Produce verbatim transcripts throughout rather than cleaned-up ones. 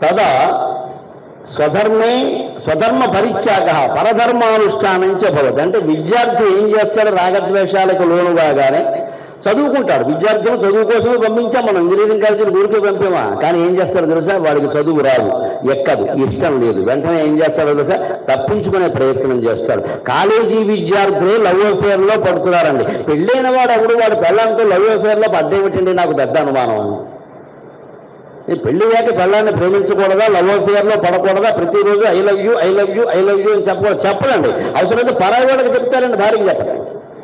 తదా స్వధర్మే స్వధర్మ పరిత్యాగ పరధర్మానుష్ఠానంచ భవతి. అంటే విద్యార్థి ఏం చేస్తాడు? రాగద్వేషాలకు లోను కాగానే చదువుకుంటాడు. విద్యార్థులు చదువు కోసమే పంపించాం మనం, ఇంజనీరింగ్ కాలేజీలు ఊరికే పంపామా? కానీ ఏం చేస్తాడు తెలుసా? వాడికి చదువు రాదు, ఎక్కదు, ఇష్టం లేదు. వెంటనే ఏం చేస్తాడో తెలుసా? తప్పించుకునే ప్రయత్నం చేస్తాడు. కాలేజీ విద్యార్థులే లవ్ అఫేర్లో పడుతున్నారండి. పెళ్ళైన వాడు అప్పుడు వాడు పెళ్ళంతో లవ్ అఫేర్లో పడ్డేమిటండి? నాకు పెద్ద అనుమానం. పెళ్లి అయ్యాక పెళ్ళాన్ని ప్రేమించకూడదా? లవ్ అఫేర్లో పడకూడదా? ప్రతిరోజు I love you I love you I love you అని చెప్పకూడదు. చెప్పడండి. అవసరమైతే పరాయి వాళ్ళకి చెప్తారండి, భార్యకి చెప్పండి.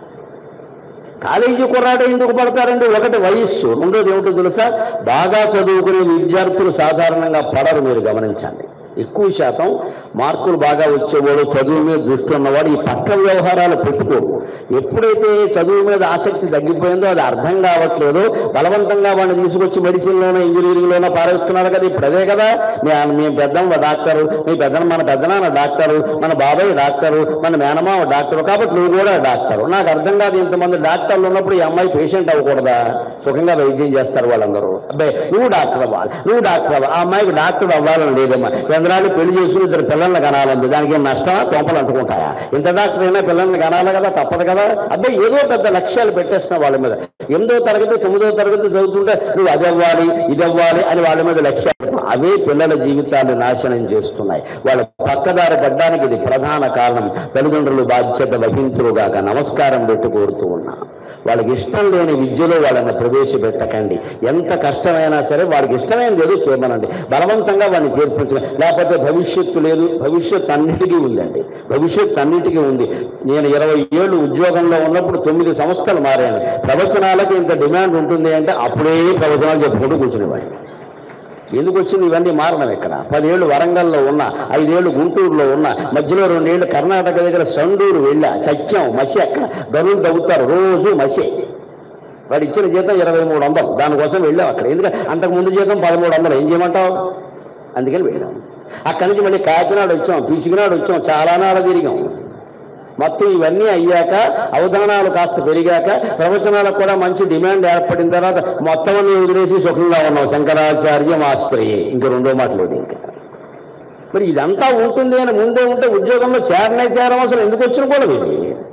కాలేజీ కుర్రాడు ఎందుకు పడతారండి? ఒకటి వయస్సు, రెండోది ఏమిటో తెలుసా? బాగా చదువుకునే విద్యార్థులు సాధారణంగా పడరు. మీరు గమనించండి. ఎక్కువ శాతం మార్కులు బాగా వచ్చేవాడు, చదువు మీద దృష్టి ఉన్నవాడు ఈ పక్క వ్యవహారాలు పెట్టుకోడు. ఎప్పుడైతే చదువు మీద ఆసక్తి తగ్గిపోయిందో, అది అర్థం కావట్లేదో, బలవంతంగా వాడిని తీసుకొచ్చి మెడిసిన్లోనో ఇంజనీరింగ్లోనో పారేస్తున్నారు కదా. ఇప్పుడు అదే కదా, మీ పెద్దమ్మ డాక్టరు, మీ పెద్ద మన పెద్దనాన్న డాక్టరు, మన బాబాయ్ డాక్టరు, మన మేనమామ డాక్టరు, కాబట్టి నువ్వు కూడా డాక్టరు. నాకు అర్థం కాదు, ఇంతమంది డాక్టర్లు ఉన్నప్పుడు ఈ అమ్మాయి పేషెంట్ అవ్వకూడదా? సుఖంగా వైద్యం చేస్తారు వాళ్ళందరూ. అబ్బాయి నువ్వు డాక్టర్ అవ్వాలి, నువ్వు డాక్టర్ అవ్వాలి. ఆ అమ్మాయికి డాక్టర్ అవ్వాలని లేదమ్మా. చంద్రాన్ని పెళ్లి చేసుకుని ఇద్దరు పిల్లల్ని కనాలంది. దానికి ఏం నష్టమా? తోపలు అంటుకుంటాయా? ఇంత డాక్టర్ అయినా పిల్లల్ని కనాలి కదా, తప్పదు కదా. అబ్బాయి ఏదో పెద్ద లక్ష్యాలు పెట్టేస్తున్నా వాళ్ళ మీద. ఎనిమిదో తరగతి తొమ్మిదో తరగతి చదువుతుంటే నువ్వు అది అవ్వాలి ఇది అవ్వాలి అని వాళ్ళ మీద లక్ష్యాలు, అవే పిల్లల జీవితాన్ని నాశనం చేస్తున్నాయి. వాళ్ళ పక్కదారి పడ్డానికి ఇది ప్రధాన కారణం. తల్లిదండ్రులు బాధ్యత వహించుగాక. నమస్కారం పెట్టి కోరుతూ ఉన్నా. వాళ్ళకి ఇష్టం లేని విద్యలో వాళ్ళని ప్రవేశపెట్టకండి. ఎంత కష్టమైనా సరే వాడికి ఇష్టమైనది ఏదో చేయమనండి. బలవంతంగా వాడిని చేర్పించడం, లేకపోతే భవిష్యత్తు లేదు. భవిష్యత్తు అన్నిటికీ ఉందండి. భవిష్యత్తు అన్నిటికీ ఉంది. నేను ఇరవై ఏళ్ళు ఉద్యోగంలో ఉన్నప్పుడు తొమ్మిది సంస్థలు మారాను. ప్రవచనాలకు ఇంత డిమాండ్ ఉంటుంది అంటే అప్పుడే ప్రవచనాలు చెప్పుకుంటూ కూర్చునేవాడిని. ఎందుకు వచ్చింది ఇవన్నీ మారడం? ఇక్కడ పదేళ్ళు వరంగల్లో ఉన్నా, ఐదేళ్లు గుంటూరులో ఉన్నా, మధ్యలో రెండేళ్లు కర్ణాటక దగ్గర సండూరు వెళ్ళా. చచ్చాం, మసి. అక్కడ గనులు తవ్వుతారు రోజు, మసి. వాడు ఇచ్చిన జీతం ఇరవై మూడు వందలు దానికోసం వెళ్ళాం అక్కడ. ఎందుకంటే అంతకుముందు జీతం పదమూడు వందలు ఏం చేయమంటావు? అందుకని వెళ్ళాం. అక్కడి నుంచి మళ్ళీ కాకినాడ వచ్చాం, పీసికినాడు వచ్చాం, చాలా నాడ తిరిగాం. మొత్తం ఇవన్నీ అయ్యాక, అవధానాలు కాస్త పెరిగాక, ప్రవచనాలకు కూడా మంచి డిమాండ్ ఏర్పడిన తర్వాత మొత్తం అన్ని వదిలేసి సుఖంగా ఉన్నాం. శంకరాచార్యం ఆశ్రయే, ఇంక రెండో మాట లేదు. ఇంకా మరి ఇదంతా ఉంటుంది అని ముందే ఉంటే ఉద్యోగంలో చేరనే చేరవసరం ఎందుకు వచ్చిన కూడా ఇది.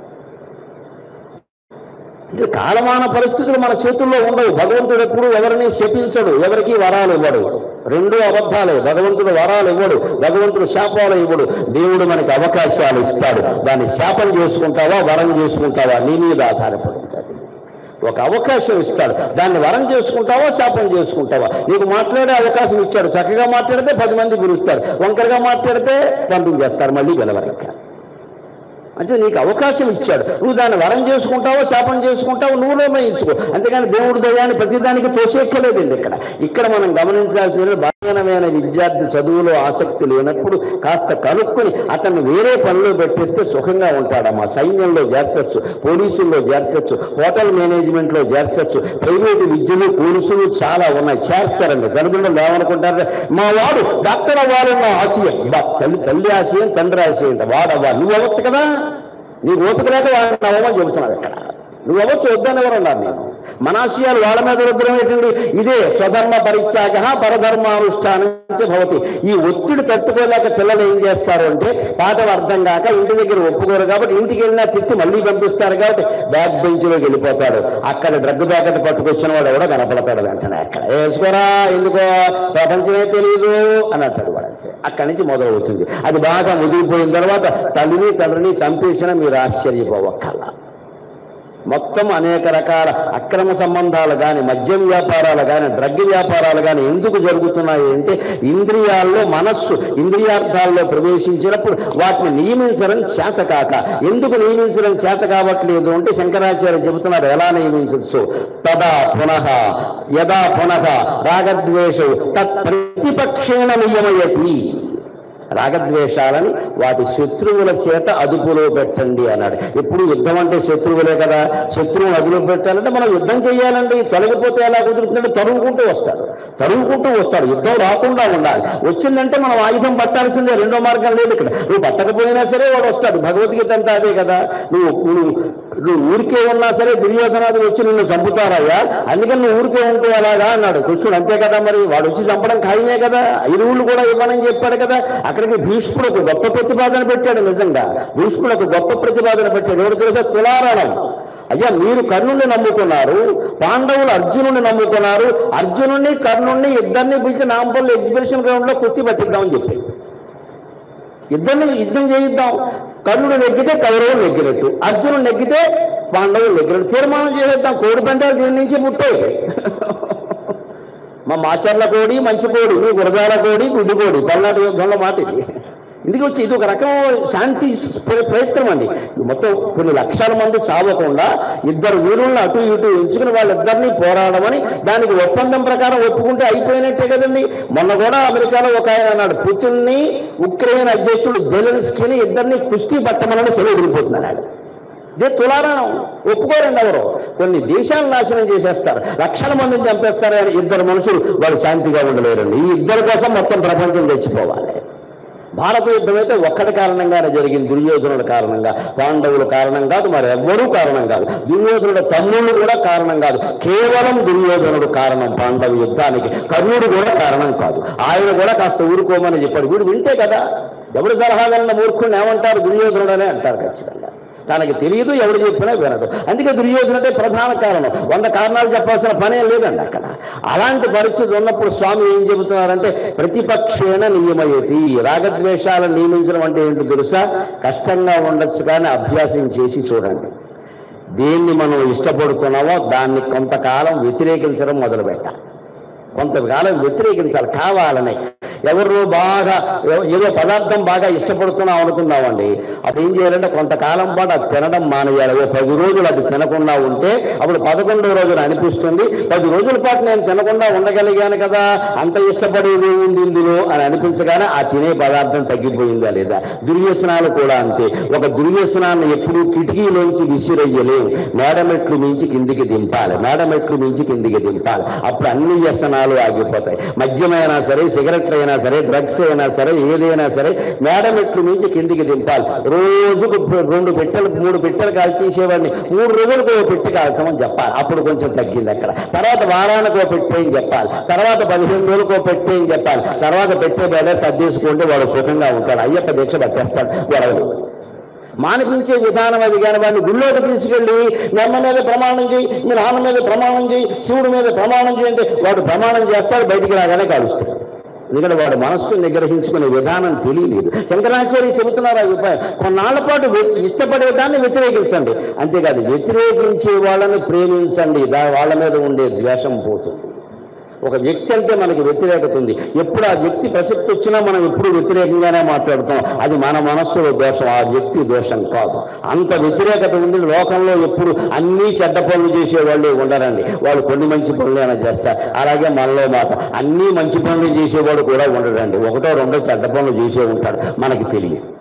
ఇది కాలమాన పరిస్థితులు మన చేతుల్లో ఉండవు. భగవంతుడు ఎప్పుడు ఎవరిని శపించడు, ఎవరికి వరాలు ఇవ్వడు. రెండు అబద్ధాలే. భగవంతుడు వరాలు ఇవ్వడు, భగవంతుడు శాపాలు ఇవ్వడు. దేవుడు మనకి అవకాశాలు ఇస్తాడు. దాన్ని శాపం చేసుకుంటావా, వరం చేసుకుంటావా, నీ మీద ఆధారపడింది. ఒక అవకాశం ఇస్తాడు, దాన్ని వరం చేసుకుంటావా, శాపం చేసుకుంటావా. నీకు మాట్లాడే అవకాశం ఇచ్చాడు. చక్కగా మాట్లాడితే పది మంది పిలుస్తారు, వంకరగా మాట్లాడితే పంపించేస్తారు, మళ్ళీ గెలవరిక. అంటే నీకు అవకాశం ఇచ్చాడు, నువ్వు దాన్ని వరం చేసుకుంటావో శాపం చేసుకుంటావో నువ్వు నిర్ణయించుకో. అంతేగాని దేవుడి దయాన్ని ప్రతిదానికి తోసేక్కలేదండి. ఇక్కడ ఇక్కడ మనం గమనించాల్సిన బలహీనమైన విద్యార్థి చదువులో ఆసక్తి లేనప్పుడు కాస్త కనుక్కొని అతన్ని వేరే పనిలో పెట్టేస్తే సుఖంగా ఉంటాడమ్మా. సైన్యంలో చేర్చచ్చు, పోలీసుల్లో చేర్చచ్చు, హోటల్ మేనేజ్మెంట్లో చేర్చచ్చు, ప్రైవేటు విద్యలు కోర్సులు చాలా ఉన్నాయి. చేర్చారండి. తల్లిదండ్రులు ఏమనుకుంటారు? మా వాడు డాక్టర్ అవ్వాలన్న ఆశయం. తల్లి తల్లి ఆశయం, తండ్రి ఆశయం. వాడవ్వాలి, నువ్వు అవ్వచ్చు కదా. నీకు ఓపిక లేక వాళ్ళని అవ్వమని చెబుతున్నాడు. ఇక్కడ నువ్వు అవ్వచ్చు, వద్దని ఎవరు అన్నారు? నేను మన ఆశయాలు వాళ్ళ మీద రుద్రం ఏంటండి? ఇదే స్వధర్మ పరిత్యాగ పరధర్మానుష్ఠానం భవతి. ఈ ఒత్తిడి తట్టుకోలేక పిల్లలు ఏం చేస్తారు అంటే, పాఠం అర్థం కాక ఇంటి దగ్గర ఒప్పుకోరు కాబట్టి ఇంటికి వెళ్ళినా తిట్టి మళ్ళీ పంపిస్తారు కాబట్టి బ్యాక్ బెంచ్లోకి వెళ్ళిపోతాడు. అక్కడ డ్రగ్ ప్యాకెట్ పట్టుకొచ్చిన వాడు కూడా కనపడతాడు వెంటనే. అక్కడ వేసుకోరా, ఎందుకో ప్రపంచమే తెలియదు అని అంటాడు వాడు. అంతే. అక్కడి నుంచి మొదలవుతుంది. అది బాగా ముదిరిపోయిన తర్వాత తల్లిని తండ్రిని చంపేసినా మీరు ఆశ్చర్యపోవక్కర్లా. మొత్తం అనేక రకాల అక్రమ సంబంధాలు కానీ, మద్యం వ్యాపారాలు కానీ, డ్రగ్ వ్యాపారాలు కానీ ఎందుకు జరుగుతున్నాయి అంటే, ఇంద్రియాల్లో మనస్సు ఇంద్రియార్థాల్లో ప్రవేశించినప్పుడు వాటిని నియమించడం చేత కాక. ఎందుకు నియమించడం చేత కావట్లేదు అంటే శంకరాచార్య చెబుతున్నారు ఎలా నియమించవచ్చు. తదా పునః యదా పునః రాగద్వేషౌ తత్ ప్రతిపక్షేణ నియమయతి. రాగద్వేషాలని వాటి శత్రువుల చేత అదుపులో పెట్టండి అన్నాడు. ఎప్పుడు యుద్ధం అంటే శత్రువులే కదా. శత్రువులు అదుపులో పెట్టాలంటే మనం యుద్ధం చేయాలండి. తొలగిపోతే ఎలా కుదురుతుందంటే తరుముకుంటూ వస్తాడు, తరుముకుంటూ వస్తాడు. యుద్ధం రాకుండా ఉండాలి. వచ్చిందంటే మనం ఆయుధం పట్టాల్సిందే, రెండో మార్గం లేదు. ఇక్కడ నువ్వు పట్టకపోయినా సరే వాడు వస్తాడు. భగవద్గీత అంతా అదే కదా. నువ్వు నువ్వు నువ్వు ఊరికే ఉన్నా సరే దుర్యోధనాదులు వచ్చి నిన్ను చంపుతారయ్యా, అందుకని నువ్వు ఊరికే ఉంటే అలాగా అన్నాడు కృష్ణుడు. అంతే కదా, మరి వాడు వచ్చి చంపడం ఖాయమే కదా, ఇరువులు కూడా ఇవ్వనని చెప్పాడు కదా. అక్కడికి భీష్ముడు ఒక గొప్ప ప్రతిపాదన పెట్టాడు. నిజంగా భీష్ముడు ఒక గొప్ప ప్రతిపాదన పెట్టాడు. ఎవరు తెలుసా? తులారణం. అయ్యా, మీరు కర్ణుడిని నమ్ముకున్నారు, పాండవులు అర్జునుడిని నమ్ముకున్నారు. అర్జునుడిని కర్ణుడిని ఇద్దరిని పిలిచి నాంపల్లి ఎగ్జిబిషన్ గ్రౌండ్ లో కుర్తి పట్టిద్దామని చెప్పి ఇద్దరిని యుద్ధం చేయిద్దాం. కర్ణుడు నెగ్గితే కౌరవులు నెగ్గినట్టు, అర్జునుడు నెగ్గితే పాండవులు నెగ్గినట్టు తీర్మానం చేసేద్దాం. కోడి పంటాలు దీని నుంచి పుట్టాయి. మా మాచర్ల కోడి మంచి కోడి, మీ గురజాల కోడి గుడ్డి కోడి, పల్నాడు యుద్ధంలో మాట ఇది. ఇందుకు వచ్చి ఇది ఒక రకం శాంతి ప్రయత్నం అండి. మొత్తం కొన్ని లక్షల మంది చావకుండా ఇద్దరు వీరులను అటు ఇటు ఎంచుకుని వాళ్ళిద్దరినీ పోరాడమని దానికి ఒప్పందం ప్రకారం ఒప్పుకుంటే అయిపోయినట్టే కదండి. మొన్న కూడా అమెరికాలో ఒక ఆయన అన్నాడు, పుతిన్ని ఉక్రెయిన్ అధ్యక్షుడు జెలెన్స్కీని ఇద్దరిని కుస్తీ పట్టమని సెలవు వెళ్ళిపోతున్నాడు. ఇదే తులారణం. ఒప్పుకోరండి ఎవరు. కొన్ని దేశాలను నాశనం చేసేస్తారు, లక్షల మందిని చంపేస్తారు. అని ఇద్దరు మనుషులు వాళ్ళు శాంతిగా ఉండలేరండి. ఈ ఇద్దరి కోసం మొత్తం ప్రపంచం తెచ్చిపోవాలి. భారత యుద్ధం అయితే ఒక్కడి కారణంగానే జరిగింది, దుర్యోధనుడు కారణంగా. పాండవుల కారణం కాదు, మరి ఎవ్వరూ కారణం కాదు. దుర్యోధనుడు తమ్ముళ్ళు కూడా కారణం కాదు, కేవలం దుర్యోధనుడు కారణం పాండవ యుద్ధానికి. కర్ణుడు కూడా కారణం కాదు. ఆయన కూడా కాస్త ఊరుకోమని చెప్పాడు. వీడు వింటే కదా. ఎవరు సలహా వెళ్ళిన మూర్ఖుడిని ఏమంటారు? దుర్యోధనుడనే అంటారు ఖచ్చితంగా. తనకి తెలియదు, ఎవరు చెప్పినా వినదు. అందుకే దుర్యోధనుడే ప్రధాన కారణం. వంద కారణాలు చెప్పాల్సిన పనే లేదండి అక్కడ. అలాంటి పరిస్థితి ఉన్నప్పుడు స్వామి ఏం చెబుతున్నారంటే, ప్రతిపక్షేణ నియమయతి. రాగద్వేషాలను నియమించడం అంటే ఏంటో తెలుసా? కష్టంగా ఉండొచ్చు కానీ అభ్యాసం చేసి చూడండి. దేన్ని మనం ఇష్టపడుతున్నామో దాన్ని కొంతకాలం వ్యతిరేకించడం మొదలుపెట్టాలి. కొంతకాలం వ్యతిరేకించాలి కావాలని. ఎవరు బాగా ఏదో పదార్థం బాగా ఇష్టపడుతున్నాం అనుకుందామండి, అప్పుడు ఏం చేయాలంటే కొంతకాలం పాటు అది తినడం మానేయాలి. ఓ పది రోజులు అది తినకుండా ఉంటే అప్పుడు పదకొండవ రోజున అనిపిస్తుంది, పది రోజుల పాటు నేను తినకుండా ఉండగలిగాను కదా, అంత ఇష్టపడేది ఉంది ఇందులో అని అనిపించగానే ఆ తినే పదార్థం తగ్గిపోయిందా లేదా. దుర్వ్యసనాలు కూడా అంతే. ఒక దుర్వ్యసనాన్ని ఎప్పుడూ కిటికీలోంచి విసిరయ్యలేవు, మేడమెట్లు మించి కిందికి దింపాలి, మేడమెట్లు మించి కిందికి దింపాలి. అప్పుడు అన్ని వ్యసనాలు ఆగిపోతాయి. మద్యమైనా సరే, సిగరెట్లు అయినా సరే, డ్రగ్స్ అయినా సరే, ఏదైనా సరే మేడమెట్లు మించి కిందికి దింపాలి. రోజుకు రెండు పెట్టెలు మూడు పెట్టెలు కాల్చి తీసేవాడిని మూడు రోజులకు ఓ పెట్టి కాల్చమని చెప్పాలి. అప్పుడు కొంచెం తగ్గింది అక్కడ. తర్వాత వారానికి ఓ పెట్టేయని చెప్పాలి, తర్వాత పదిహేను రోజులకు ఓ పెట్టేయని చెప్పాలి, తర్వాత పెట్టే బేడ సర్దేసుకుంటే వాడు సుఖంగా ఉంటాడు. అయ్యప్ప దీక్ష పట్టేస్తాడు గొడవలు. మానిపించే విధానం అది. కానీ వాడిని గుళ్ళోకి తీసుకెళ్ళి మీ అమ్మ మీద ప్రమాణం చేయి, మీ నాన్న మీద ప్రమాణం చేయి, శివుడి మీద ప్రమాణం చేయంటే వాడు ప్రమాణం చేస్తాడు, బయటికి రాగానే కాలుస్తాడు. ఎందుకంటే వాడు మనస్సును నిగ్రహించుకునే విధానం తెలియలేదు. శంకరాచార్య చెబుతున్నారు ఆ ఉపాయం. కొన్నాళ్ల పాటు ఇష్టపడేదాన్ని వ్యతిరేకించండి, అంతేకాదు వ్యతిరేకించే వాళ్ళని ప్రేమించండి. దా వాళ్ళ మీద ఉండే ద్వేషం పోతుంది. ఒక వ్యక్తి అంటే మనకి వ్యతిరేకత ఉంది. ఎప్పుడు ఆ వ్యక్తి ప్రసక్తి వచ్చినా మనం ఎప్పుడు వ్యతిరేకంగానే మాట్లాడుతాం. అది మన మనస్సులో దోషం, ఆ వ్యక్తి దోషం కాదు. అంత వ్యతిరేకత ఉంది లోకంలో. ఎప్పుడు అన్నీ చెడ్డ పనులు చేసేవాళ్ళు ఉండరండి, వాళ్ళు కొన్ని మంచి పనులైనా చేస్తారు. అలాగే మనలో మాట అన్నీ మంచి పనులు చేసేవాడు కూడా ఉండడండి, ఒకటో రెండో చెడ్డ పనులు చేసే ఉంటాడు, మనకి తెలియదు.